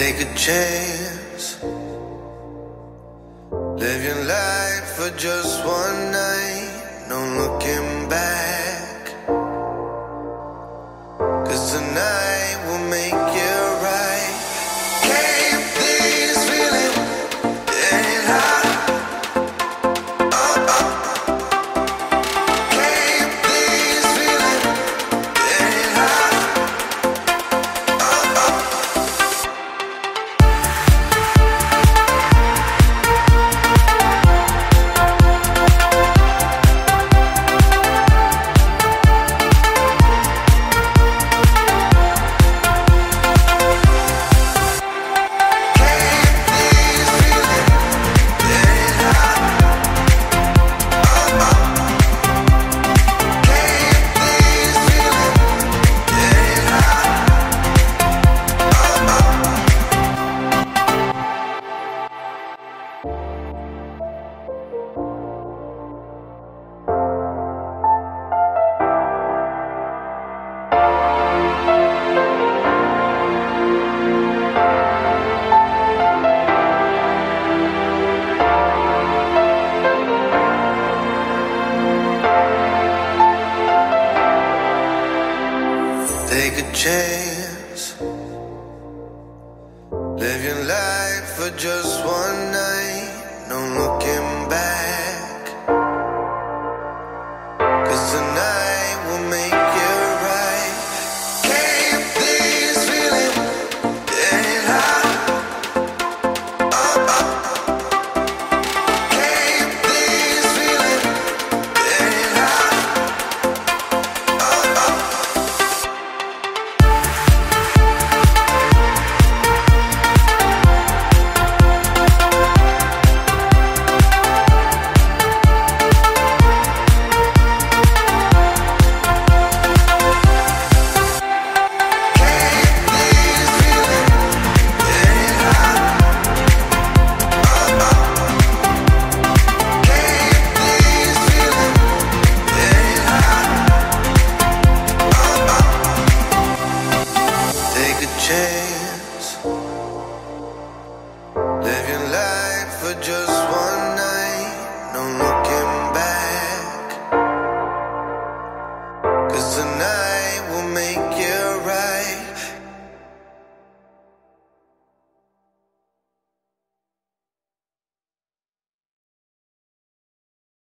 Take a chance. Live your life for just one night. No looking back. 'Cause tonight will make you right. Keep this feeling getting hot. Oh, oh. Keep this feeling getting hot. Oh, oh. Take a chance. Live your life for just one